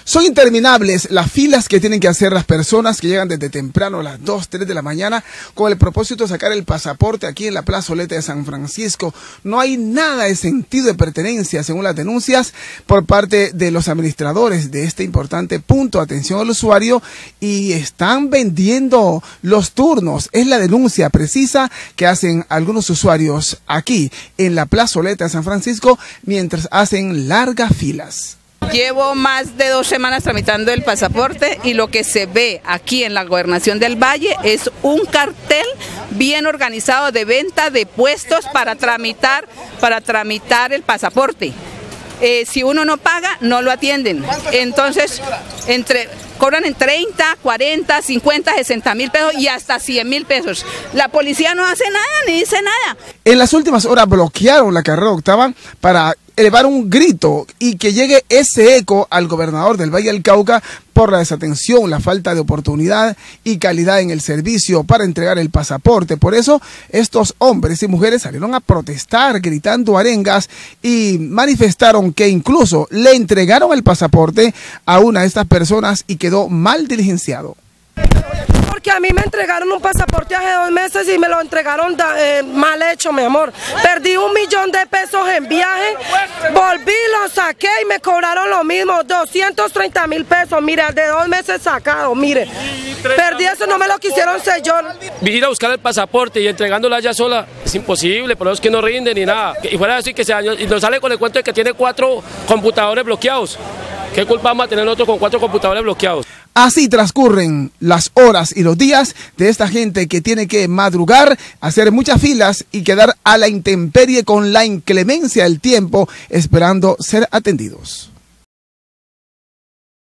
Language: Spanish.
Son interminables las filas que tienen que hacer las personas que llegan desde temprano a las 2, 3 de la mañana con el propósito de sacar el pasaporte aquí en la plazoleta de San Francisco. No hay nada de sentido de pertenencia, según las denuncias por parte de los administradores de este importante punto de atención al usuario, y están vendiendo los turnos. Es la denuncia precisa que hacen algunos usuarios aquí en la plazoleta de San Francisco mientras hacen largas filas. Llevo más de 2 semanas tramitando el pasaporte y lo que se ve aquí en la Gobernación del Valle es un cartel bien organizado de venta de puestos para tramitar el pasaporte. Si uno no paga, no lo atienden. Entonces, cobran en 30, 40, 50, 60 mil pesos y hasta 100 mil pesos. La policía no hace nada, ni dice nada. En las últimas horas bloquearon la carrera octava para elevar un grito y que llegue ese eco al gobernador del Valle del Cauca por la desatención, la falta de oportunidad y calidad en el servicio para entregar el pasaporte. Por eso estos hombres y mujeres salieron a protestar gritando arengas y manifestaron que incluso le entregaron el pasaporte a una de estas personas y quedó mal diligenciado. Porque a mí me entregaron un pasaporte hace 2 meses y me lo entregaron mal hecho, mi amor. Perdí $1 millón de pesos en viaje, volví, lo saqué y me cobraron lo mismo, 230 mil pesos, mira, de 2 meses sacado, mire. Perdí eso, no me lo quisieron sellar. Ir a buscar el pasaporte y entregándola allá sola es imposible, por eso es que no rinde ni nada. Y fuera de eso que se dañó, y nos sale con el cuento de que tiene 4 computadores bloqueados. ¿Qué culpa vamos a tener nosotros con 4 computadores bloqueados? Así transcurren las horas y los días de esta gente que tiene que madrugar, hacer muchas filas y quedar a la intemperie con la inclemencia del tiempo esperando ser atendidos.